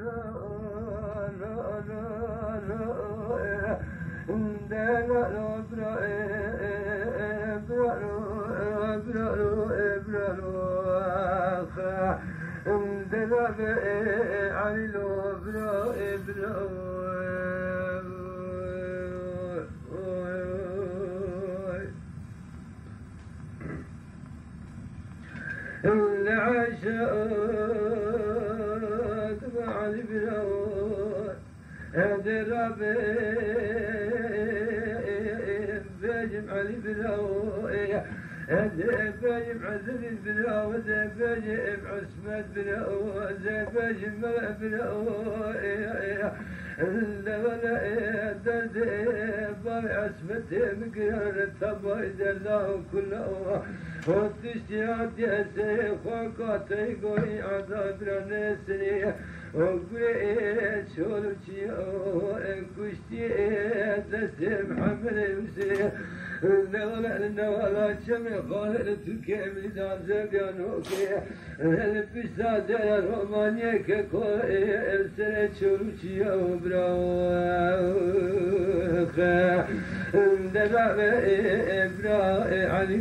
العشاء مع البلاد دربي بجمع البلاد بجمع زل البلاد بجمع اسمت بلاد بجمع بلاد ولا درد باي اسمت مقرر التبايد الله كله وتشتيات يا سيخ وقاتي قوي عذاب رنسني وقريت شولوشي كشتي تسم حمل وسي ولا شمي خالد تركي ميدان زقانوكي البشتات رومانيا كوي ارسلت شولوشي وبراوخ دباب ابراء علي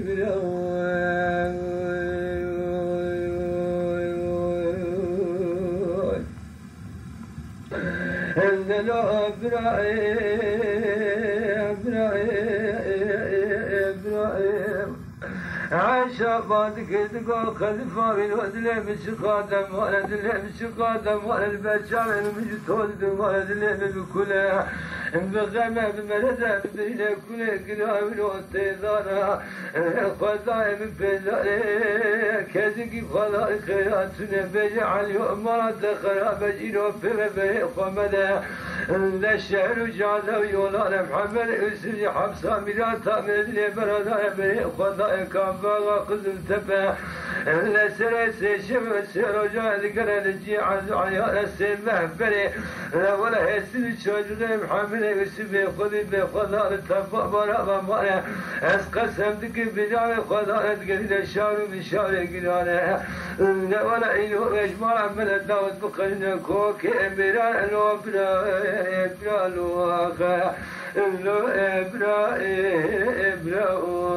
براوخ لا ابراهيم عاشا بعدك تقول خلفا من ولد مش قادم ولد مش قادم ولد بشار مش تولد ولد بكله بغمة بمرزة بينا كله قلاب الوطيدانا خزائم بيزاري كذكي خلاء خياتنا بجعل يؤمرات خراب جينو بمبري خمدا للشعر جازا ويولانا محمد اسري حبسا مراتا من اللي بردا بري خزائم كامباغا قزم تبا لسرسي شم سيروجا ذكر الجي عزعيا السيد مهبري ولا هسل شجر محمد اسمي خذي بخضار التفا برا بمانا اسقسم ذك بدار خضار قليل الشعر من شعر قلانا ولا إنه اجمع من الدوت بقلنا كوك اميران الوبرا ابرا الواقع ابرا ابرا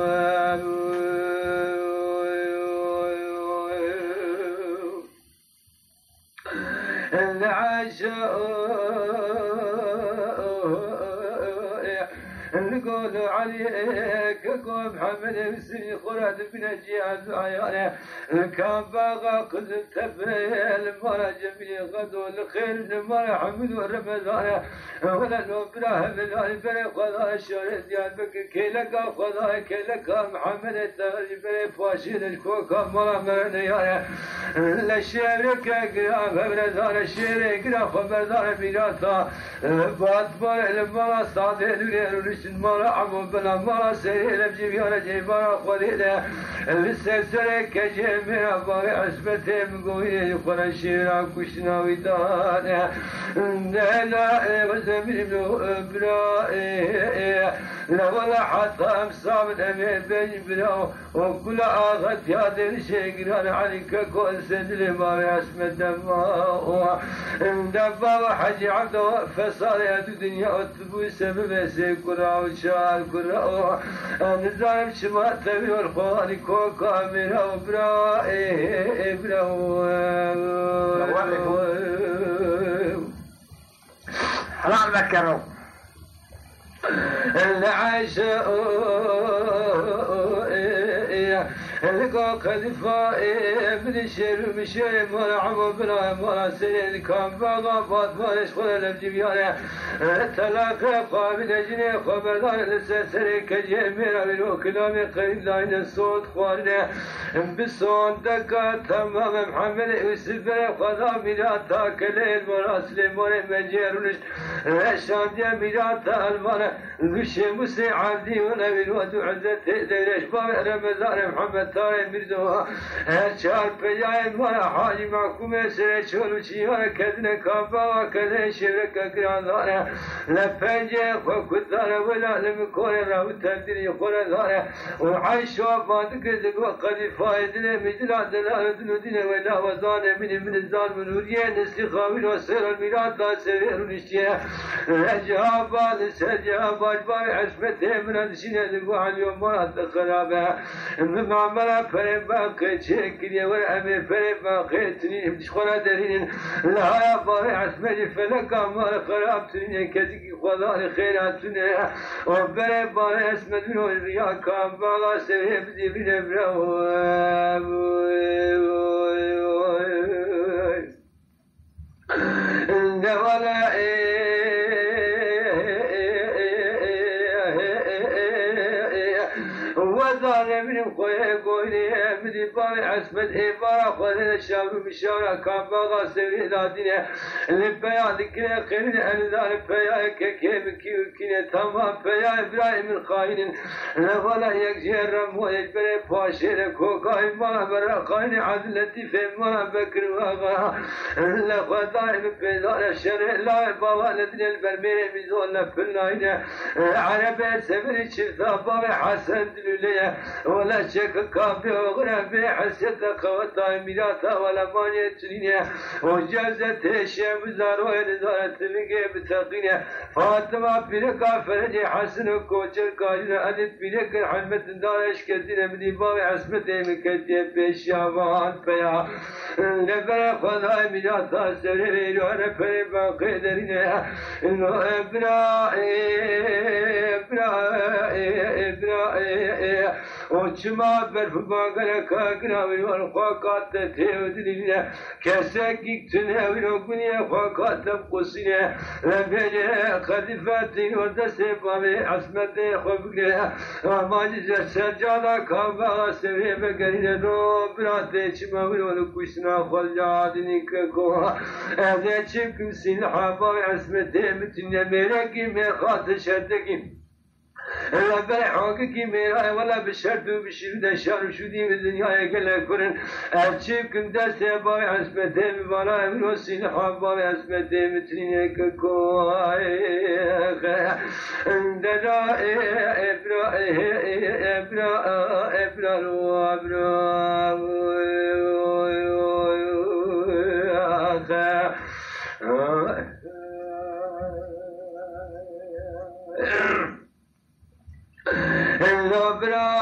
العشاء نقول عليك قوم حمد بسري خرد بن الجهاز عيانه كان باغا قد التفل مرة جميل غدو الخير مرة حمد ورمضان ولا نبراه من البري خذا الشريط ديال بكر كيلكا خذا كيلكا محمد التغري بري فاشل الكوكا مرة مرنيانه للشركة قرام بردان الشركة قرام خبردان ميراتا بعد بار المرة صادق لوريش مرة عمو بلا مرة سريع بجيبيانا جيبانا خليلة السلسلة كجيمينا باقي عزبتي مقوية يقول الشيرا كشنا ويدانا لا وزمين برائي لا ولا حتى امصاب الامين بين بلاو وكل اغت يا دين شيقران عليك كل سدل باقي عزبت دماء دماء حجي عبده فصار يا دنيا وتبوي سبب سيكرا وشال كرا نظام شمال تبي والخواني كوكا ميرا وبرائي براو حرام ذكروا العشاء لقى خلفائي من الشير ومشي مرا عمو بلا مرا سنين كان باغا فاطمة يشغل الجبيانة تلاقى قابل أجني خبردان للسلسلة كجيميرا للوكلامي قريب داين الصوت خوارنا بالصوت دكا تمام محمد وسبري خدا ميراتا كليل مراسل موري مجيرونش رشان ديا ميراتا المانا القشي مسي عبدي ونبي الواد وعزت ديرش باب رمضان محمد ستار مردو چار پیای مالا حاجی محکوم سر چولو چیار کدن کابا و کدن شرک گران داره لپنجه خود داره ولا لمکور راو تبدیل خور داره و عیش و آباد کرد و قدی فایدن مجلات دلار دنو دینه ولا وزانه من الزال منوریه نسلی خاوین و سر المیرات دا سویر نشتیه جوابان سجواب بار عصمت من الشين دغو اليوم ما خرابه معامله فريبا كشكل ولا امر فريبا قيتني بشخوره درين لا بار عصمت فلك ما خراب تنين كذي خدا خيراتنا وبربا عصمت من الريا كان بالا سبب دين برو ولا وزاره من خويه قولي بدي باري عصمت إبارة خواه الشعب بشارة كان باغا سوي دادينه اللي بيا ذكره خيرين أنذار بيا كيم كيو كينه تمام بيا إبراهيم الخاين ولا يكجي الرمو يجبري باشير كوكاي ما برا خاين عدلتي في ما بكر واغا لخوا دائم بيدار الشرع لا بابا لدن البرمير بيزول لفلناينه عربي سبري شفتا بابي حسن دلوليه ولا شك كافي وغربي حسيت قوتا ميراتا ولا ماني تنينه وجازت الشام زارو نزارت لقي بتقينه فاطمه بيركا فرجي حسن كوچر قاجر ادت بيرك حلمت دارش كدين بدي باب عصمت مكتي بشاوان بيا نبر خدا ميراتا سري لور فريبا قدرينه انه ابرا وچما برف باغره کاغنا ویل خواقات تهودینه کسک گیتنه ویل گونیه خواقات قصینه لبجه خلیفاتی ورد سبابه عصمت خوبگه ماجز سجادا کابا سوی بگرینه دو براته چما ویل کوشنا خلجادنی کو از چکم سین حبا عصمت متنه مرگی مرخات شدگی لا بالحقيقي ميراي ولا بالشرط وبالشرط الشر شو دي بالدنيا يقول كورن أشيب كنت سباي عصمته ببالا من وسين حباي عصمته مترين كوي دجا إبرا إبرا إبرا لبرا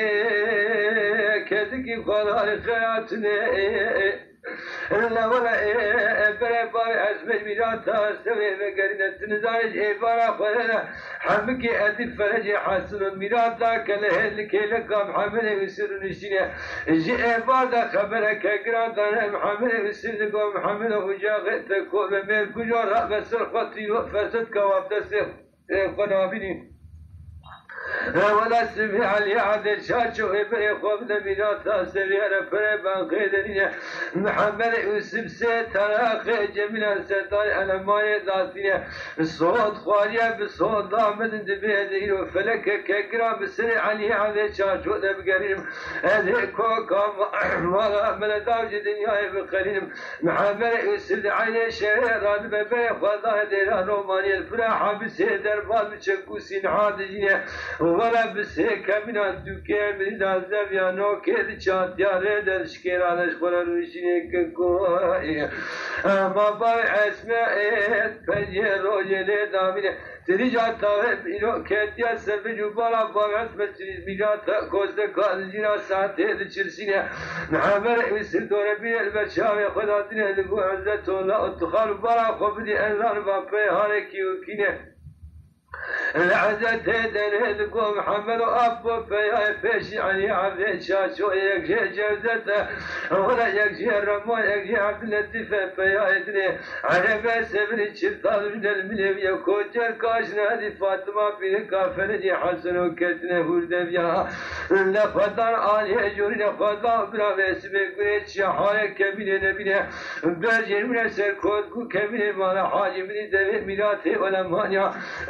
كذكي خلال خياتنا لا ولا بربار عزمت ميراتا سوي بقرنة تنزارج إبارة خلال حمكي أدل فرج حسن ميراتا كله كلك محمد وسر نشينه جي إبارة خبرك كجراتا محمد وسر محمد وجاغت كل من كجار بس الخطي وفسد كوابت سيف قنابيني ولا سمع لي عاد شاشو إبري خوف نبينا سرير فريبان خيدني محمد يوسف ستراخي جميل ستاي أنا ما يداتني صوت خواليا بصوت ضامن دبيدي وفلك كجرا بسري علي عاد شاشو نبقريم هذه كوكا ولا من داوج دنيا بقريم محمد يوسف عيني شهر راد ببي خدا ديران روماني الفراحة بسيدر بال بشكوسين عادجية ولا بسيك من الدكان من الزاوية نو كذا شاد يا ريد الشكير على شخورة روشينك كوي ما باي اسمه فجر روجي دامينه تريجا تاوه إنو كتيا سبجو بالا باي اسمه تريجا كوزده كالجينا ساعته دشرسينه نعمر ويسر دور بين البشاوي خدا دينه لقو عزت الله اتخال بالا خبدي انلان بابي هاركي وكينه العزت هدن هدكو محمد وأبو فيا فيش يعني عبد شاشو يكجي جوزته ولا يكجي الرمون يكجي عبد اللطيف فيا إدني على بس من الشرطان من المليم يكوجر كاشنا دي فاطمة بن كافر حسن وكتنا هولد بيا لفضل آلي جوري لفضل بلا بسمك من الشحايا كبير نبينا برجل من السركود كبير مالا حاجي من دبي ميلاته ولا مانيا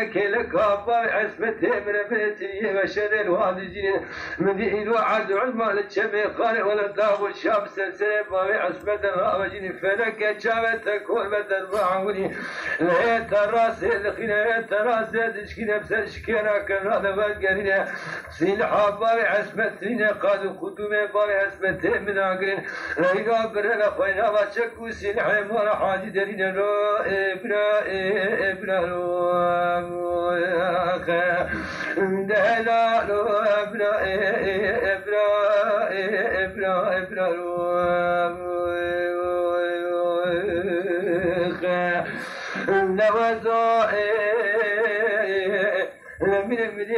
كيلك أبا عصمته من بيتي وشد الوالدين من إلو عد علم الشبي قال ولا داب الشاب سلسلة بابي عصمة الراوجين فلك شاب تكون بدل معوني لا تراس الخنا تراس دشكي نفس الشكينا كان هذا والقرينة سين حبابي عصمتين قاد قدوم بابي عصمته من عقرين لا يقابل خوينا وشكو سين حمار حاجي درين رو ابنا ابنا رو دهلا رو ابنا ابنا ابنا ابنا رو نوازو من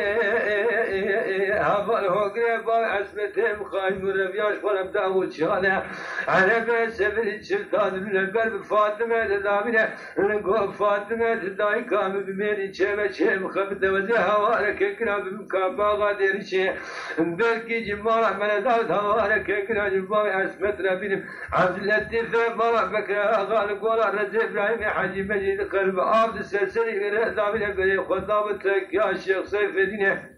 هبال هوجر بار عصمته مخايم وربياش ونبدأ وشانه على بس بالشرطان من البلد فاطمة لدامنة نقول فاطمة تداي كام بميري شيء شيء مخبط وزي هوارك كنا بمكابا غادر شيء بلكي جمال من داود هوارك كنا جمال عصمة ربنا عبد اللطيف بار بكرة غال قولا رزق إبراهيم حجي مجيد قلب عبد السلسلة غير دامنة بري خدامتك يا الشيخ سيف الدين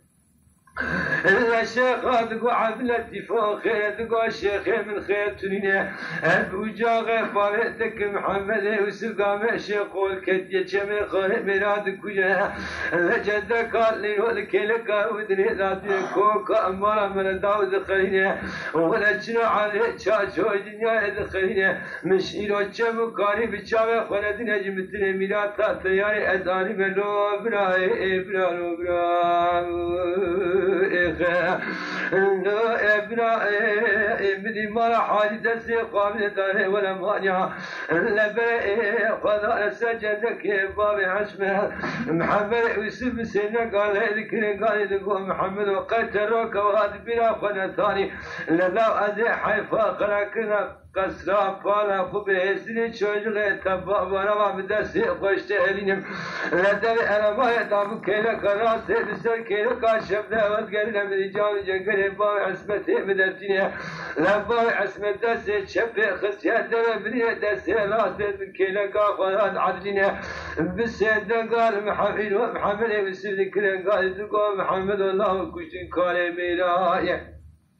الشيخ هذا عبد اللطيف خير تقول الشيخ من خير تنينه ابو جاغ فارتك محمد يوسف قام الشيخ والكتيه شمل خير ميلاد كوجا لجدك قال لي ولكلك ودني ذات كوك امر من داود خيرينه ولا شنو عليه شاشو الدنيا خيرينه مش يلو جم قاري بچاوه خلدين جمتني ميلاد تياري اذاني ملو برا برا برا لا ابنا ابني ما حاجة سيقام داره ولا مانع لبى خذ سجدك باب عشمه محمد يوسف سنة قال ذكر قال ذكر محمد وقتلوك وهذا بلا خنا ثاني لا أزي حيفا خلقنا قصرا فالا خبيسني çocuk tabba bana bir de koştu elinim lederi araba etabı keyle kara sevse keyle karşımda vazgeçle bir canı cengel bağı asmeti müdetine bağı asmette se çepe xisiyetler bir de se rahat keyle kafadan adline biz sende gal Muhammed evsi kren gal Muhammed Allah kuşun kale miraye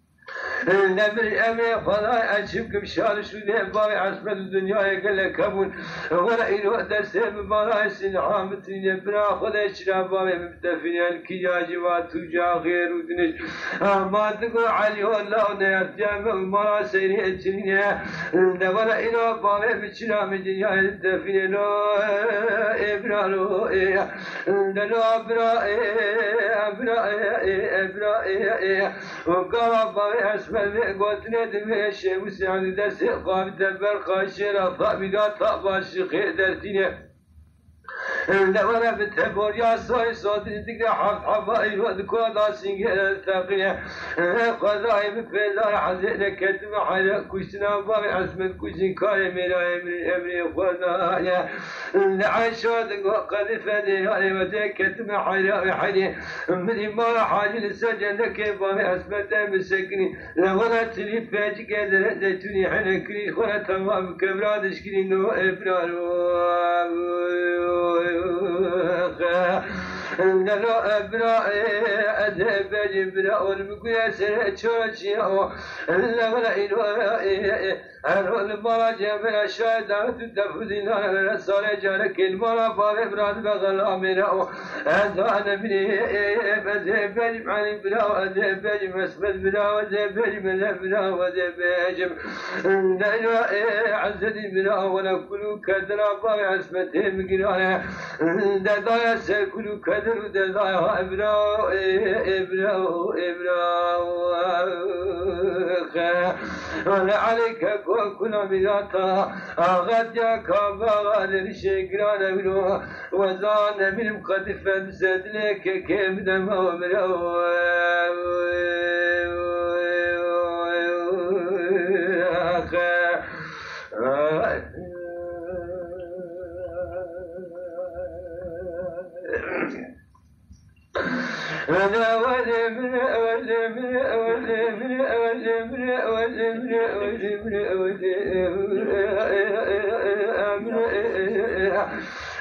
نبر أمي خدا أشوفكم شال شو ده باي عصمة الدنيا يقول لك أبون ولا إنه درسهم باي سن عامتين برا خدا شراب باي مبتفين الكياج واتوجا غير ودنش ما تقول علي الله نياتيام وما سيري الدنيا ولا إنه باي بتشنا من الدنيا مبتفين لو إبرا لو لو أبرا أبرا أبرا وقال باي اسمه قلتنا دمي الشيء وسعني درس قابل البر خاشر طابقات طاباش خير درتينه لولا بتحبور يا صاي صوت تقرا حف حفاي وذكر داسين الثقيله قضاي بفلا حزين كتب على كشنا باب اسم كشن كاي ميرا امري خدايا العشود قد فدي علي ودي كتب على حدي من ما حاجه لسجنك باب اسم مسكني لولا تلي فاج قدر زيتوني حنكري خنا تمام كبرادش كني نو ابرارو لا أبرا أذهب جبرا والمقياس تشوشي لا ولا إنه المراجع من الشهداء تدفدين على صار جارك المرا فابراد بغلا منه أذهب مني أذهب عن برا أذهب مسبد برا وأذهب من برا وأذهب جم لا عزدي برا ولا كل كدرا بار عصمته مقرانه دايا سكل كدر دايا إبرا إبرا إبرا ولا عليك كنا ملاتا غديا كابا للشجران منو وزان من مقدفة سدلك كم دم أمرا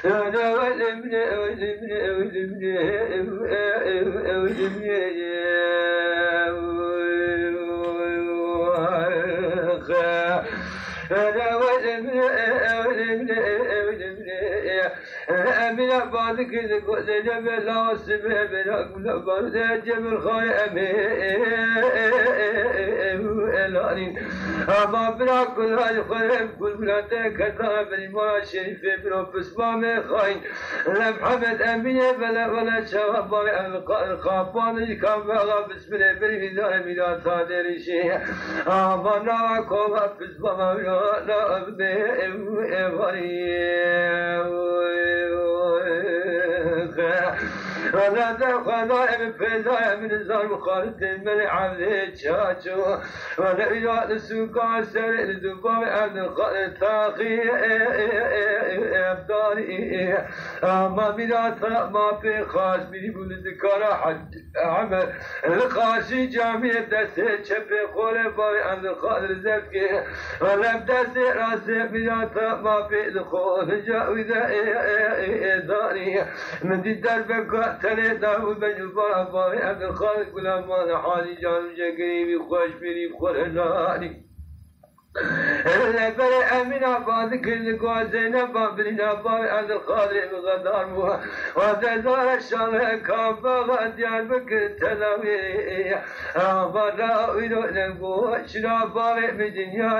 أمين بعد كذا قد جبل لا سمع من بعد جبل خاي أمين أما بلا كل هاي خرب كل بلاد كتاب المرا شريف بروفس ما مخاين محمد أمين ولا شباب الخافان كان بغى بسم الله بالميزان ميلاد صادر شيء أما ناكم بسم الله لا ولا دخل من فزايا من الزار خالد الملك عبد شاشو ولا إلى السوق عسر الدبابة عبد الخالد تاقي أبداري ما بلا ما في خاص بني بولد كارا حد عمل الخاشي جامع دسة شبه خول باي عبد الخالد زبكي ولا بدسة راسه بلا ما في دخول جاوزة داري من دي دربك تلي داو بجبار باي عبد الخالق غلام مال حالي جان جقريبي خوش بيري بخورناني لبر أمين عباد كل قوازنا بابلنا باي عبد الخالق بغدار مو وزدار الشارع كان بغا ديار بكر تلاوي عبادا ويلو نبو شرا باي بدنيا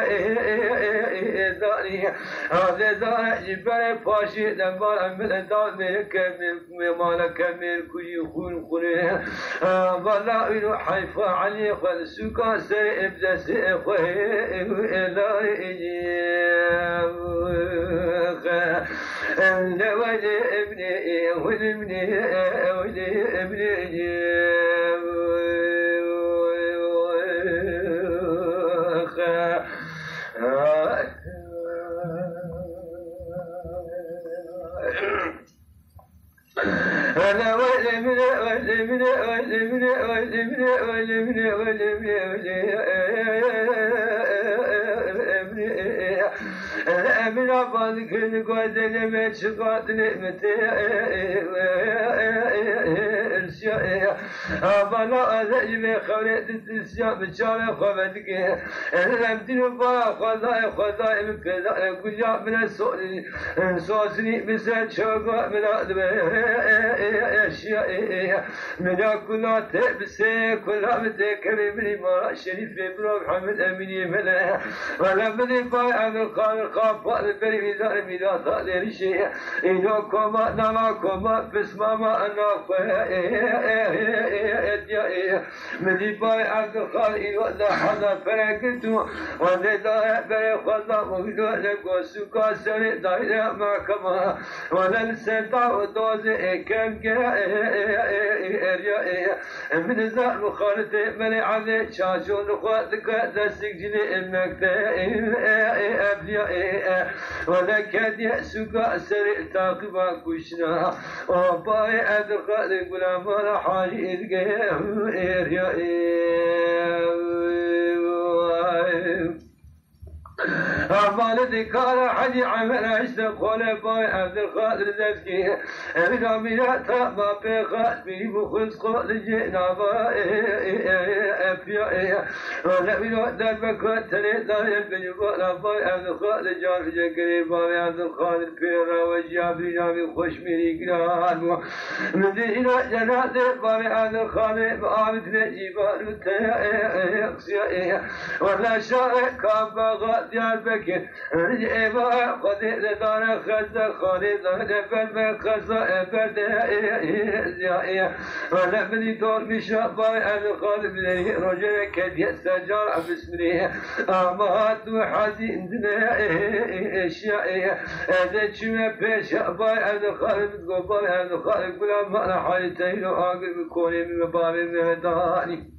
داري وزدار جبال فاشي دبار أمين دار ملك مالك ملك يخون خونه عبادا ويلو حيفا علي خلسوكا سرع بزسع خوه لا يجيب ولد ابني ولد ابني أنا من عباد كل قادر ما شقات نعمتي الشيء أبلا أذجب خليت السياق بشارع خبتك لم تنفع خضاء من كذا كل من السوء سوسني بسات شوقا من أدب أشياء من كل تبسي كل عمتك من ما شريف بن محمد أمين ملا ولا من بايع القارئ خاف البري ميزان ميلاد هذا الشيء إنه كما نما كما بس ما أنا من بايع القارئ ولا حدا فرقته ولا بري خدا ولا لقوسك سر دايرة ما كما ولا السنتا ودوز كم من ذا مخالط من على شاشون خدك دسجل المكتب ولا كاد يأسك سر تاقبا كشنا وباي أدخل غلام الحالي أمال ذكر حدي عمل عشت خول باي عبد القادر زكي إذا ميلاد ما بيخاف بني بخلص قول جينا باي ولا ميلاد دربك تري داير بني باي عبد القادر جار جكري باي عبد القادر بيرا وجابي جابي خوش ميري قران من إلى جنازة باي عبد القادر بعابد نجيبان وتيقسيا ولا شارع كان بغا ديار بكر رجع خذ دار خزة خالد دفن خزة برد زياء ولا بني دور مشابه على خالد بني رجل كد يستجار باسمه أمات وحزين دنا أشياء هذا شو بيش على خالد قبل على خالد كل ما حالتين وآخر بكوني من باب المداني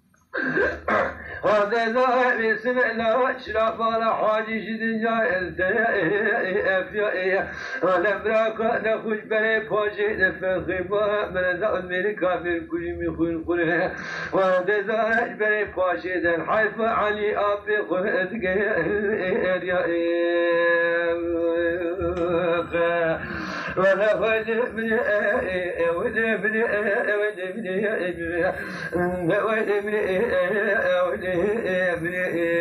هذا ذا بسم الله شرف على حاجي شدن جاهل أفيا ولم راك نخش بني بوجه نفخبا من ذا الملكة في كل مخون خله وهذا ذا بني بوجه ذا حيف علي أبي خلدك ولا ود من ود من ود من ود من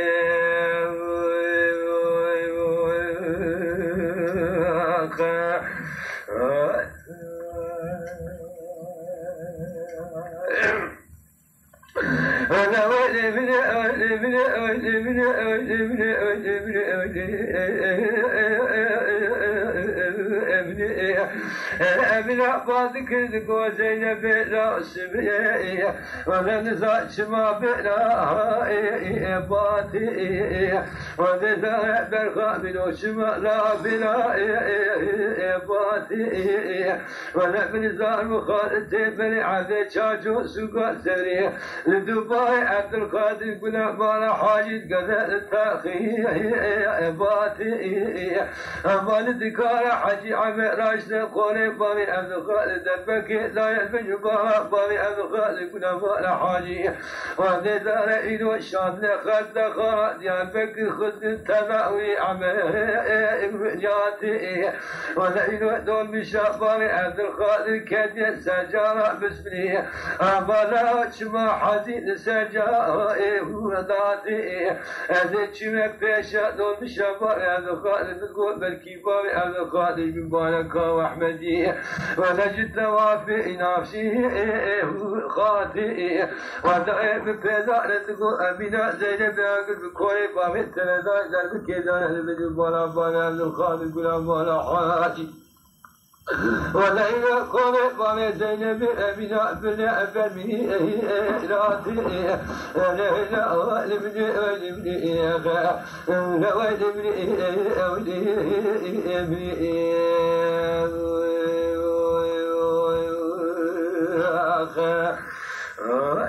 أبناء بعضك الجوزين بلا سبيع ولا نزاع ما بلا باطي وذا برخا بلا شما لا بلا باطي ولا بنزاع مخالطة بني عذي شاجو سوق سريع لدبي عبد القادر قلنا مالا حاجد قذا التاخي باطي أمال ذكار حجي عمر راشد قولي بامي عبد القادر دبك لا يلبج بامي عبد القادر قلنا مالا حاجي وذي دار إيدو الشام لخد خاد يالبك خد التباوي عمر جاتي وذا إيدو دول بشاب بامي عبد القادر كدي سجارة بسمني أمالا شما حزين سجارة وداتي هذا شما بيشا دول بشاب بامي عبد القادر تقول بركي بامي عبد القادر من باركا وأحمدي ونجد وافي نفسي خاطئ ودائم بيزار تقول أمينة زينب أقول بكوري بامي تلداي درب كيدان هلبدي بالا بالا عبد القادر قلنا بالا حاجي ولا إذا قومت بامي زينب أمينة بلا أفرمي راتي لا لا لبني لبني لا لبني